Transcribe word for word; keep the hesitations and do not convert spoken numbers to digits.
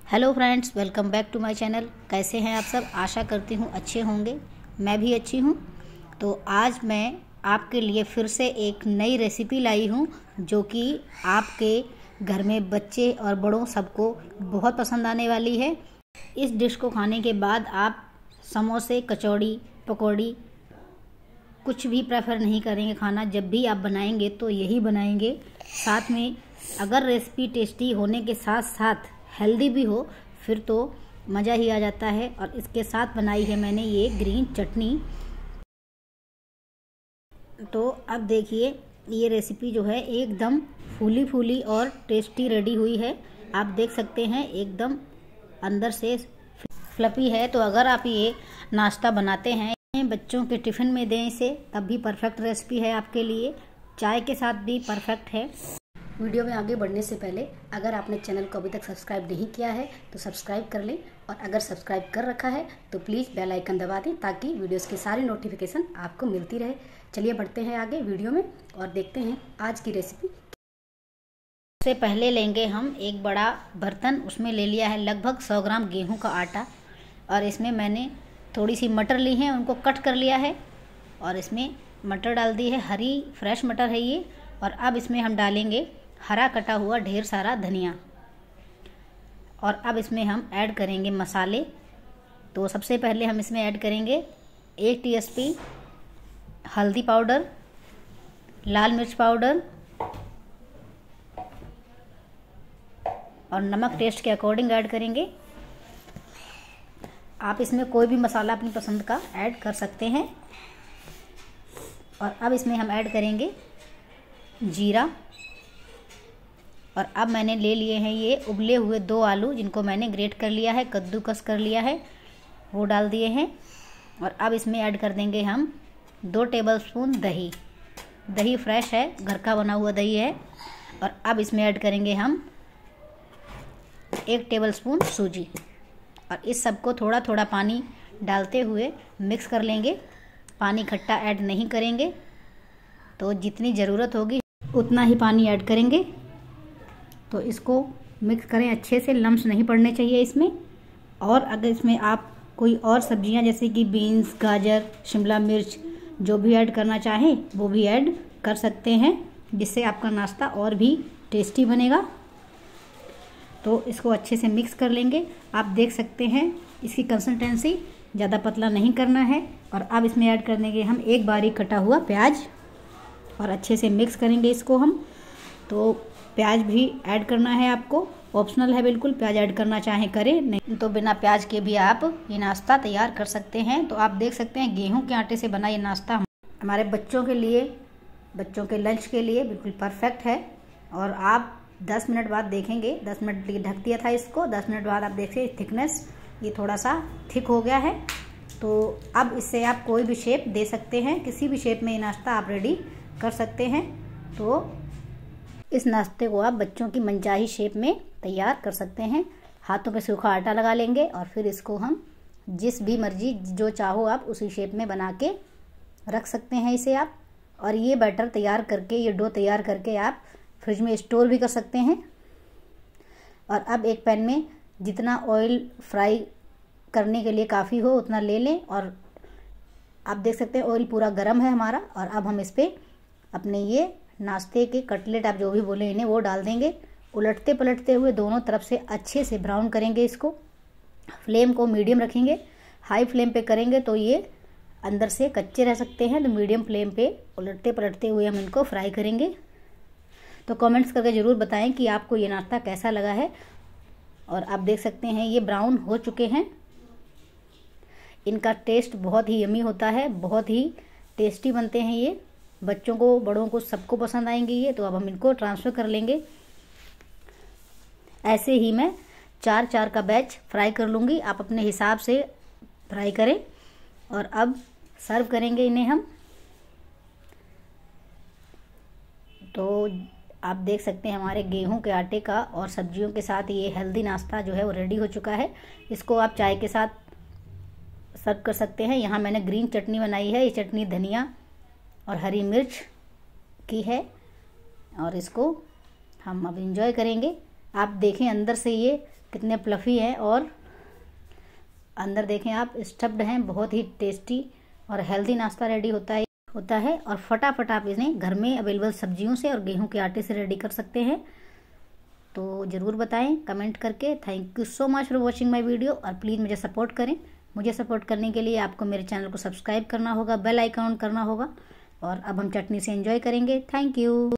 Hello friends, welcome back to my channel. कैसे हैं आप सब? आशा करती हूँ अच्छे होंगे। मैं भी अच्छी हूँ। तो आज मैं आपके लिए फिर से एक नई रेसिपी लाई हूँ जो कि आपके घर में बच्चे और बड़ों सबको बहुत पसंद आने वाली है। इस डिश को खाने के बाद आप समोसे, कचौड़ी, पकौड़ी कुछ भी प्रेफर नहीं करेंगे खाना। जब भी आप बनाएंगे तो यही बनाएंगे। साथ में अगर रेसिपी टेस्टी होने के साथ साथ हेल्दी भी हो फिर तो मज़ा ही आ जाता है। और इसके साथ बनाई है मैंने ये ग्रीन चटनी। तो अब देखिए, ये रेसिपी जो है एकदम फूली फूली और टेस्टी रेडी हुई है। आप देख सकते हैं एकदम अंदर से फ्लफी है। तो अगर आप ये नाश्ता बनाते हैं, बच्चों के टिफ़िन में दें इसे, तब भी परफेक्ट रेसिपी है आपके लिए। चाय के साथ भी परफेक्ट है। वीडियो में आगे बढ़ने से पहले अगर आपने चैनल को अभी तक सब्सक्राइब नहीं किया है तो सब्सक्राइब कर लें, और अगर सब्सक्राइब कर रखा है तो प्लीज़ बेल आइकन दबा दें ताकि वीडियोस की सारी नोटिफिकेशन आपको मिलती रहे। चलिए बढ़ते हैं आगे वीडियो में और देखते हैं आज की रेसिपी। सबसे पहले लेंगे हम एक बड़ा बर्तन। उसमें ले लिया है लगभग सौ ग्राम गेहूं का आटा, और इसमें मैंने थोड़ी सी मटर ली है, उनको कट कर लिया है और इसमें मटर डाल दी है। हरी फ्रेश मटर है ये। और अब इसमें हम डालेंगे हरा कटा हुआ ढेर सारा धनिया। और अब इसमें हम ऐड करेंगे मसाले। तो सबसे पहले हम इसमें ऐड करेंगे एक टीस्पून हल्दी पाउडर, लाल मिर्च पाउडर और नमक टेस्ट के अकॉर्डिंग ऐड करेंगे। आप इसमें कोई भी मसाला अपनी पसंद का ऐड कर सकते हैं। और अब इसमें हम ऐड करेंगे जीरा। और अब मैंने ले लिए हैं ये उबले हुए दो आलू, जिनको मैंने ग्रेट कर लिया है, कद्दूकस कर लिया है, वो डाल दिए हैं। और अब इसमें ऐड कर देंगे हम दो टेबलस्पून दही। दही फ्रेश है, घर का बना हुआ दही है। और अब इसमें ऐड करेंगे हम एक टेबलस्पून सूजी। और इस सबको थोड़ा थोड़ा पानी डालते हुए मिक्स कर लेंगे। पानी खट्टा ऐड नहीं करेंगे, तो जितनी ज़रूरत होगी उतना ही पानी ऐड करेंगे। तो इसको मिक्स करें अच्छे से, लम्स नहीं पड़ने चाहिए इसमें। और अगर इसमें आप कोई और सब्जियां जैसे कि बीन्स, गाजर, शिमला मिर्च जो भी ऐड करना चाहें वो भी ऐड कर सकते हैं, जिससे आपका नाश्ता और भी टेस्टी बनेगा। तो इसको अच्छे से मिक्स कर लेंगे। आप देख सकते हैं इसकी कंसिस्टेंसी ज़्यादा पतला नहीं करना है। और अब इसमें ऐड कर देंगे हम एक बारीक कटा हुआ प्याज और अच्छे से मिक्स करेंगे इसको हम। तो प्याज भी ऐड करना है आपको, ऑप्शनल है बिल्कुल। प्याज ऐड करना चाहें करें, नहीं तो बिना प्याज के भी आप ये नाश्ता तैयार कर सकते हैं। तो आप देख सकते हैं गेहूं के आटे से बना ये नाश्ता हमारे बच्चों के लिए, बच्चों के लंच के लिए बिल्कुल परफेक्ट है। और आप दस मिनट बाद देखेंगे, दस मिनट के लिए ढक दिया था इसको, दस मिनट बाद आप देखिए थिकनेस ये थोड़ा सा थिक हो गया है। तो अब इससे आप कोई भी शेप दे सकते हैं, किसी भी शेप में ये नाश्ता आप रेडी कर सकते हैं। तो इस नाश्ते को आप बच्चों की मनचाही शेप में तैयार कर सकते हैं। हाथों पे सूखा आटा लगा लेंगे और फिर इसको हम जिस भी मर्जी जो चाहो आप उसी शेप में बना के रख सकते हैं इसे आप। और ये बैटर तैयार करके, ये डो तैयार करके आप फ्रिज में स्टोर भी कर सकते हैं। और अब एक पैन में जितना ऑयल फ्राई करने के लिए काफ़ी हो उतना ले लें। और आप देख सकते हैं ऑयल पूरा गर्म है हमारा। और अब हम इस पर अपने ये नाश्ते के कटलेट, आप जो भी बोले इन्हें, वो डाल देंगे। उलटते पलटते हुए दोनों तरफ से अच्छे से ब्राउन करेंगे इसको। फ्लेम को मीडियम रखेंगे, हाई फ्लेम पे करेंगे तो ये अंदर से कच्चे रह सकते हैं। तो मीडियम फ्लेम पे उलटते पलटते हुए हम इनको फ्राई करेंगे। तो कमेंट्स करके ज़रूर बताएं कि आपको ये नाश्ता कैसा लगा है। और आप देख सकते हैं ये ब्राउन हो चुके हैं। इनका टेस्ट बहुत ही यमी होता है, बहुत ही टेस्टी बनते हैं ये। बच्चों को, बड़ों को, सबको पसंद आएंगे ये। तो अब हम इनको ट्रांसफ़र कर लेंगे। ऐसे ही मैं चार चार का बैच फ्राई कर लूँगी, आप अपने हिसाब से फ्राई करें। और अब सर्व करेंगे इन्हें हम। तो आप देख सकते हैं हमारे गेहूं के आटे का और सब्जियों के साथ ये हेल्दी नाश्ता जो है वो रेडी हो चुका है। इसको आप चाय के साथ सर्व कर सकते हैं। यहाँ मैंने ग्रीन चटनी बनाई है। ये चटनी धनिया और हरी मिर्च की है। और इसको हम अब एंजॉय करेंगे। आप देखें अंदर से ये कितने फ्लफ़ी हैं और अंदर देखें आप स्टफ्ड हैं। बहुत ही टेस्टी और हेल्दी नाश्ता रेडी होता है होता है और फटाफट आप इन्हें घर में अवेलेबल सब्जियों से और गेहूं के आटे से रेडी कर सकते हैं। तो ज़रूर बताएं कमेंट करके। Thank you so much for watching my video और प्लीज़ मुझे सपोर्ट करें। मुझे सपोर्ट करने के लिए आपको मेरे चैनल को सब्सक्राइब करना होगा, बेल आइकन ऑन करना होगा और अब हम चटनी से एंजॉय करेंगे। Thank you.